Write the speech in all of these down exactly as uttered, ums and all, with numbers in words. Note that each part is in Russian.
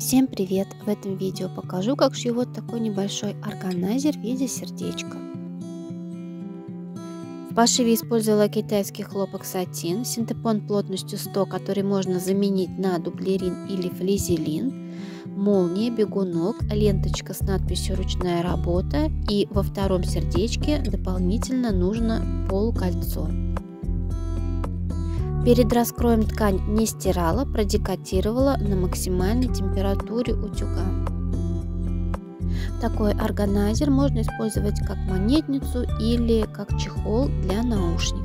Всем привет! В этом видео покажу, как шью вот такой небольшой органайзер в виде сердечка. В пошиве использовала китайский хлопок сатин, синтепон плотностью сто, который можно заменить на дублерин или флизелин, молния, бегунок, ленточка с надписью «Ручная работа», и во втором сердечке дополнительно нужно полукольцо. Перед раскроем ткань не стирала, продекотировала на максимальной температуре утюга. Такой органайзер можно использовать как монетницу или как чехол для наушников.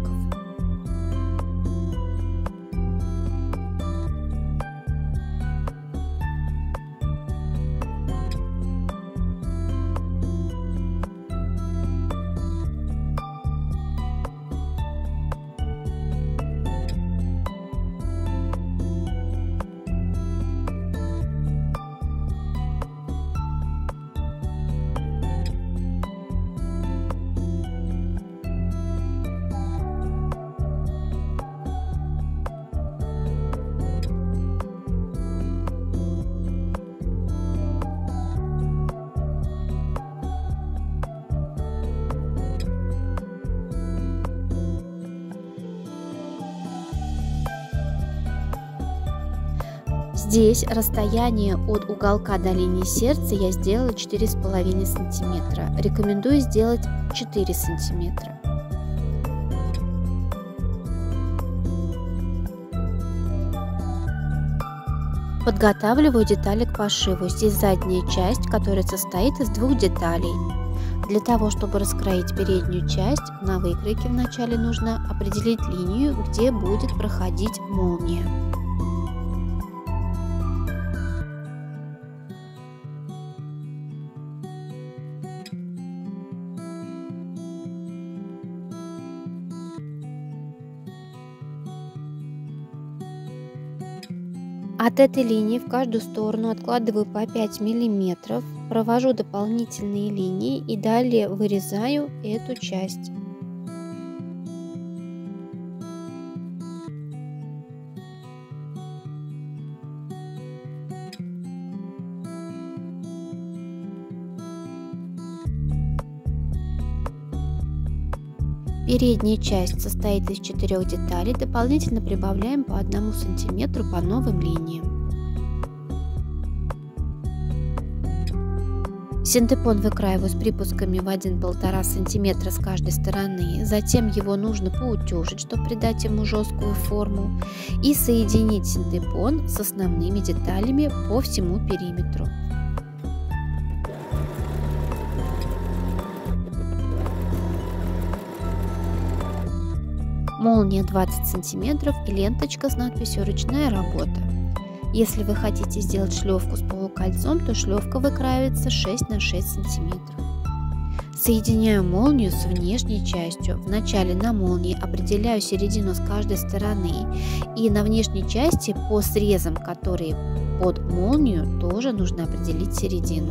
Здесь расстояние от уголка до линии сердца я сделала четыре с половиной сантиметра. Рекомендую сделать четыре сантиметра. Подготавливаю детали к пошиву. Здесь задняя часть, которая состоит из двух деталей. Для того, чтобы раскроить переднюю часть, на выкройке вначале нужно определить линию, где будет проходить молния. От этой линии в каждую сторону откладываю по пять миллиметров, провожу дополнительные линии и далее вырезаю эту часть. Передняя часть состоит из четырех деталей, дополнительно прибавляем по одному сантиметру по новым линиям. Синтепон выкраиваю с припусками в один-полтора сантиметра с каждой стороны, затем его нужно поутюжить, чтобы придать ему жесткую форму, и соединить синтепон с основными деталями по всему периметру. Молния двадцать сантиметров и ленточка с надписью «Ручная работа». Если вы хотите сделать шлевку с полукольцом, то шлевка выкраивается шесть на шесть сантиметров. Соединяю молнию с внешней частью. Вначале на молнии определяю середину с каждой стороны, и на внешней части по срезам, которые под молнию, тоже нужно определить середину.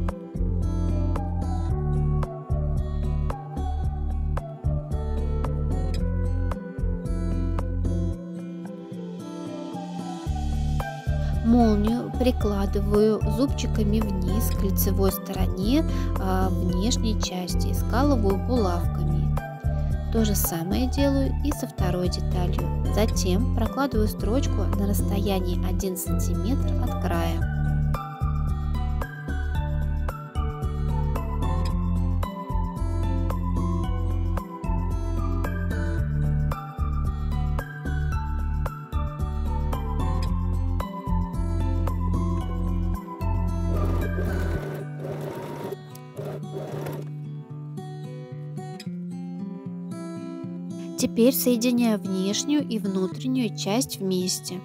Молнию прикладываю зубчиками вниз к лицевой стороне а, внешней части и скалываю булавками. То же самое делаю и со второй деталью. Затем прокладываю строчку на расстоянии один сантиметр от края. Теперь соединяю внешнюю и внутреннюю часть вместе.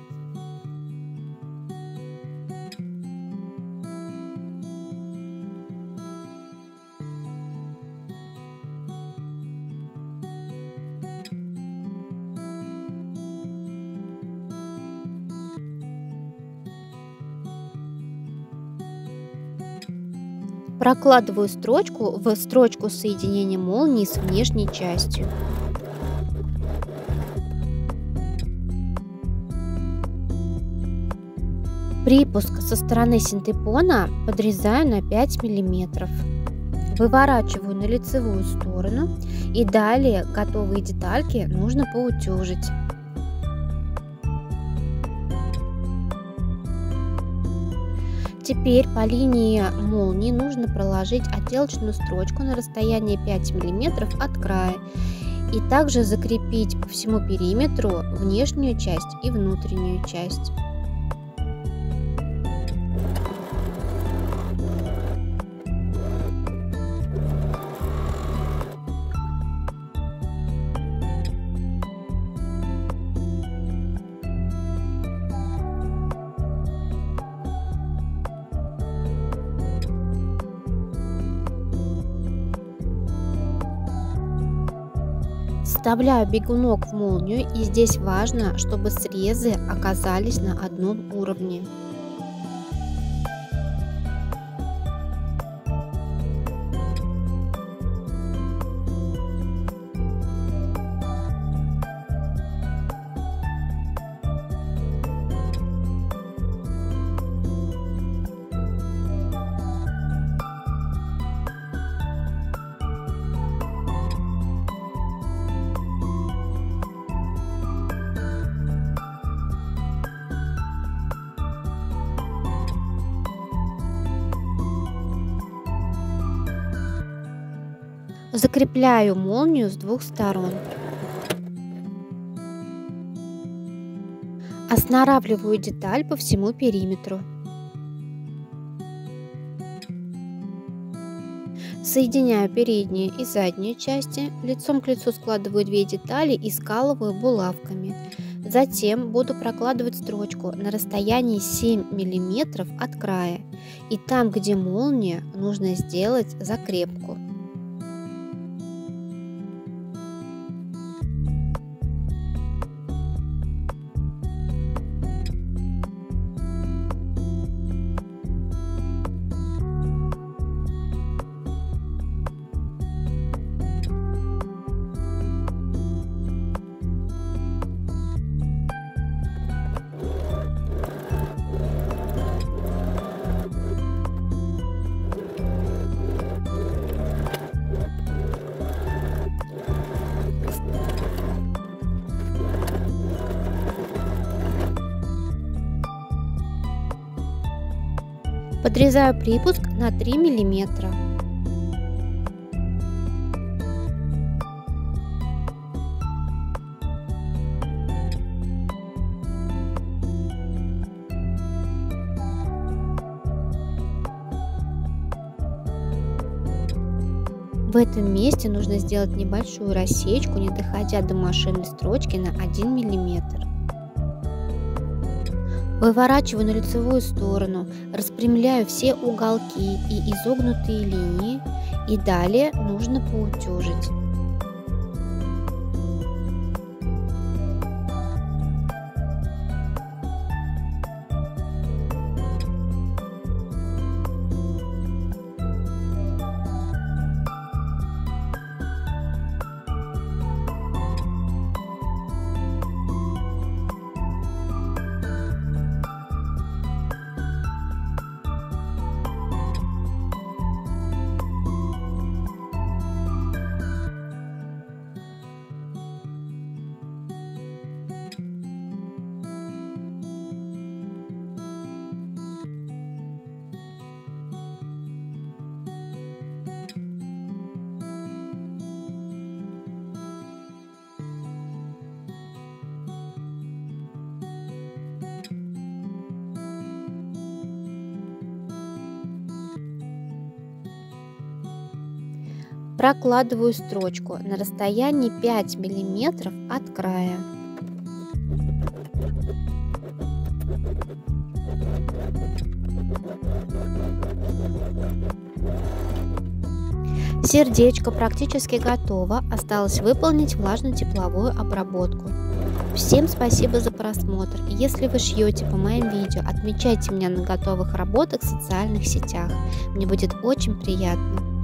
Прокладываю строчку в строчку соединения молнии с внешней частью. Припуск со стороны синтепона подрезаю на пять миллиметров. Выворачиваю на лицевую сторону и далее готовые детальки нужно поутюжить. Теперь по линии молнии нужно проложить отделочную строчку на расстоянии пять миллиметров от края и также закрепить по всему периметру внешнюю часть и внутреннюю часть. Вставляю бегунок в молнию, и здесь важно, чтобы срезы оказались на одном уровне. Закрепляю молнию с двух сторон. Оснаравливаю деталь по всему периметру. Соединяю передние и задние части. Лицом к лицу складываю две детали и скалываю булавками. Затем буду прокладывать строчку на расстоянии семь миллиметров от края. И там, где молния, нужно сделать закрепку. Подрезаю припуск на три миллиметра. В этом месте нужно сделать небольшую рассечку, не доходя до машинной строчки на один миллиметр. Выворачиваю на лицевую сторону, распрямляю все уголки и изогнутые линии, и далее нужно поутюжить. Прокладываю строчку на расстоянии пять миллиметров от края. Сердечко практически готово, осталось выполнить влажно-тепловую обработку. Всем спасибо за просмотр. Если вы шьете по моим видео, отмечайте меня на готовых работах в социальных сетях. Мне будет очень приятно.